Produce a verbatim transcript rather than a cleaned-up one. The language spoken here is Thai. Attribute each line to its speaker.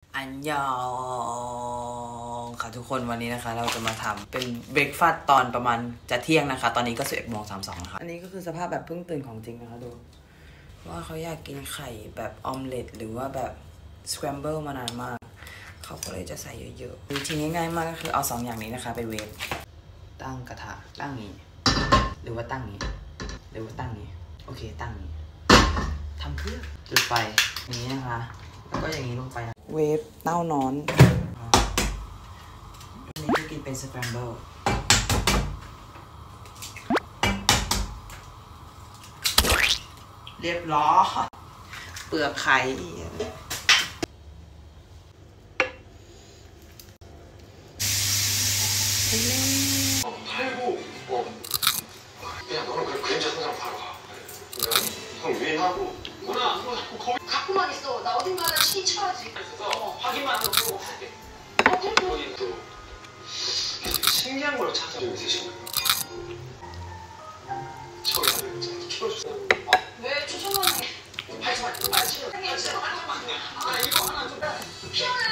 Speaker 1: อันยองค่ะทุกคนวันนี้นะคะเราจะมาทำเป็นเบรกฟาสต์ตอนประมาณจะเที่ยงนะคะตอนนี้ก็สิบเอ็ดโมงสามสิบสองนะคะอันนี้ก็คือสภาพแบบเพิ่งตื่นของจริงนะคะดูว่าเขาอยากกินไข่แบบออมเล็ตหรือว่าแบบสแครมเบิลมานานมากเขาก็เลยจะใส่เยอะๆวิธีง่ายๆมากก็คือเอาสองอย่างนี้นะคะไปเวฟตั้งกระทะตั้งนี้หรือว่าตั้งนี้หรือว่าตั้งนี้โอเคตั้งนี้ทำเพื่อจุดไฟนี้นะคะแล้วก็อย่างนี้ลงไปนะเวฟเต้านอนอันนี้จะกินเป็นสแครมเบิลเรียบร้อยเปลือกไข่
Speaker 2: 팔고 어 야 너는 그 그림자 상장 바로 가 형 유인하고 누나 거기
Speaker 3: 갖고만 있어. 나 어딘가는 신청하지.
Speaker 2: 있어서 확인만 하고 또 갈게
Speaker 3: 어, 그래, 그래.
Speaker 2: 거기 또 신기한 걸 찾아오고 계시는 거야 저기 하는 거 있잖아 키워주자
Speaker 3: 왜 추천하는 게?
Speaker 2: 발전 안 치워 아 이거 하나 좀
Speaker 3: 피아노